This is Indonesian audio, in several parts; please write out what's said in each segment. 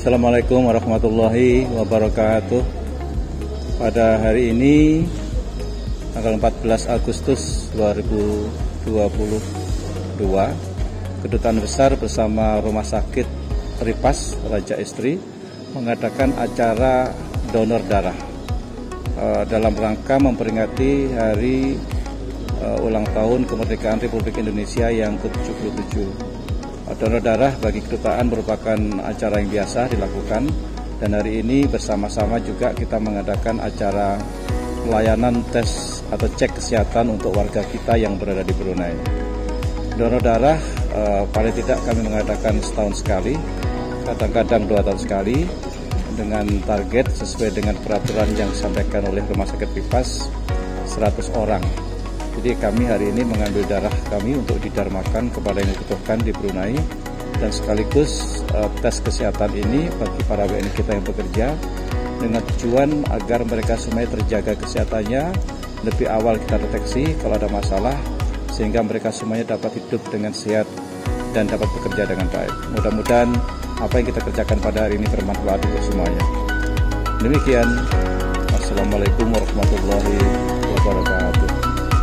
Assalamualaikum warahmatullahi wabarakatuh. Pada hari ini tanggal 14 Agustus 2022, Kedutaan Besar bersama Rumah Sakit Ripas Raja Istri mengadakan acara donor darah dalam rangka memperingati hari ulang tahun kemerdekaan Republik Indonesia yang ke-77. Donor darah bagi kedutaan merupakan acara yang biasa dilakukan, dan hari ini bersama-sama juga kita mengadakan acara pelayanan tes atau cek kesehatan untuk warga kita yang berada di Brunei. Donor darah paling tidak kami mengadakan setahun sekali, kadang-kadang 2 tahun sekali, dengan target sesuai dengan peraturan yang disampaikan oleh Rumah Sakit Ripas 100 orang. Jadi kami hari ini mengambil darah kami untuk didarmakan kepada yang membutuhkan di Brunei, dan sekaligus tes kesehatan ini bagi para WNI kita yang bekerja dengan tujuan agar mereka semuanya terjaga kesehatannya, lebih awal kita deteksi kalau ada masalah sehingga mereka semuanya dapat hidup dengan sehat dan dapat bekerja dengan baik. Mudah-mudahan apa yang kita kerjakan pada hari ini bermanfaat untuk semuanya. Demikian, Assalamualaikum warahmatullahi wabarakatuh.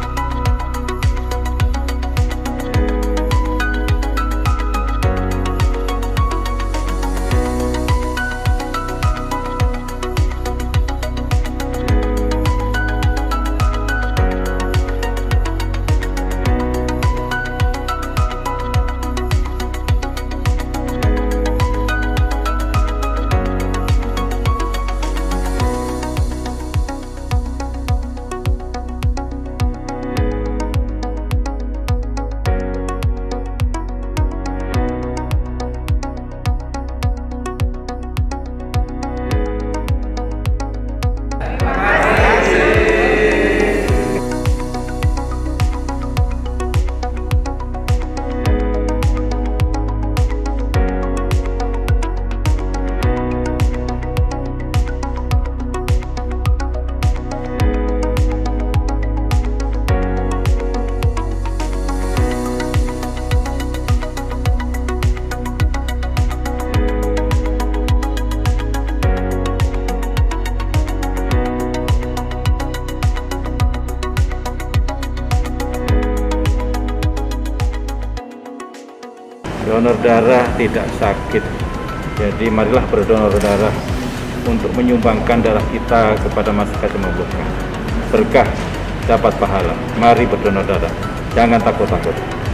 Donor darah tidak sakit, jadi marilah berdonor darah untuk menyumbangkan darah kita kepada masyarakat yang membutuhkan. Berkah, dapat pahala. Mari berdonor darah, jangan takut-takut.